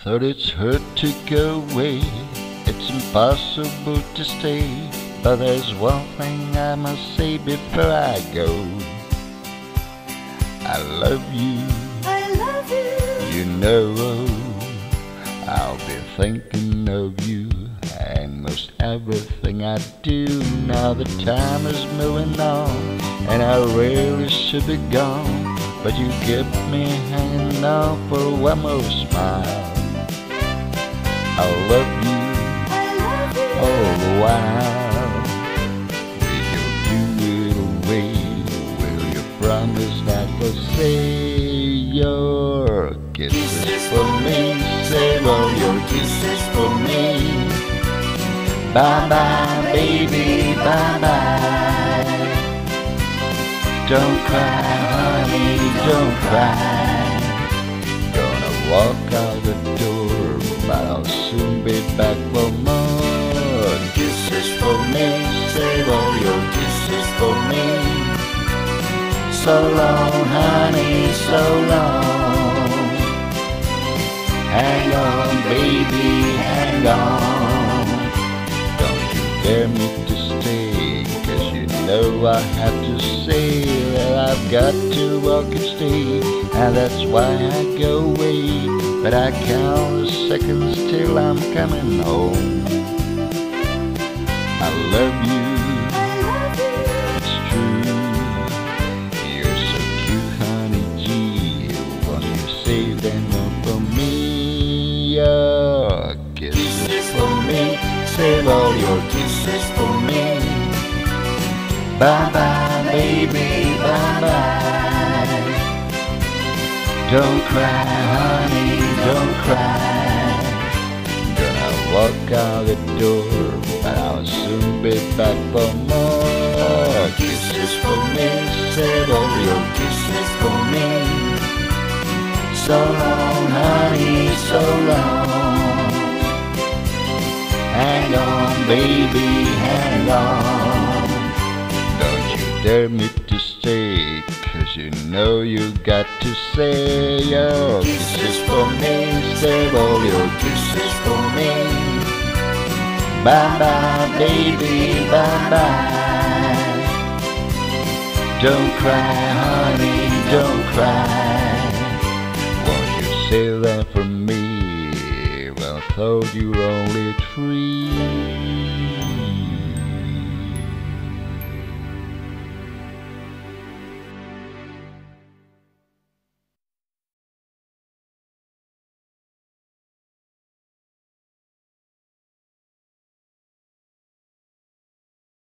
thought it's hurt to go away, it's impossible to stay, but there's one thing I must say before I go. I love you, you know, I'll be thinking of you and most everything I do. Now the time is moving on and I really should be gone, but you kept me hanging on for one more smile. I love you all the while. Will you do it away? Will you promise not to save your kisses for me? Save all your kisses for me. Bye bye baby, bye bye. Don't cry honey, don't cry. Gonna walk out the door, but I'll soon be back for more kisses for me. Save all your kisses for me. So long honey, so long. Hang on baby, hang on. Don't you dare me to stay, 'cause you know I have to say that I've got to walk and stay, and that's why I go away. But I count the seconds till I'm coming home. I love you, it's true. You're so cute, honey, gee. Won't you save them all for me? Your kisses for me. Save all your kisses for me. Bye bye baby, bye bye. Don't cry honey, don't cry. Gonna walk out the door, but I'll soon be back for more kisses for me. Save all your kisses for me. So long honey, so long. Hang on baby, hang on. Don't you dare me to stay, 'cause you know you got to say your kisses for me. Save all your kisses for me. Bye bye baby, bye bye. Don't cry honey, don't cry. Won't you save that for me? Well, I thought you were only 3.